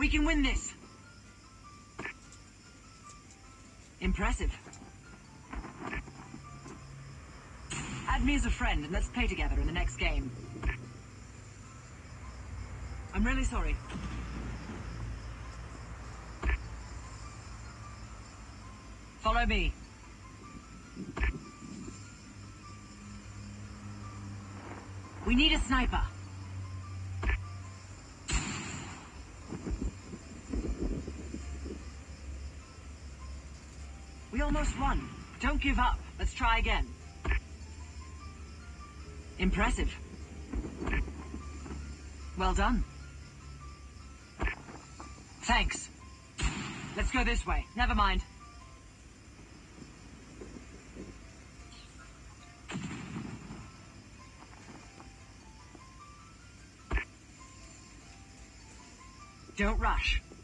We can win this! Impressive. Add me as a friend and let's play together in the next game. I'm really sorry. Follow me. We need a sniper. We almost won. Don't give up. Let's try again. Impressive. Well done. Thanks. Let's go this way. Never mind. Don't rush.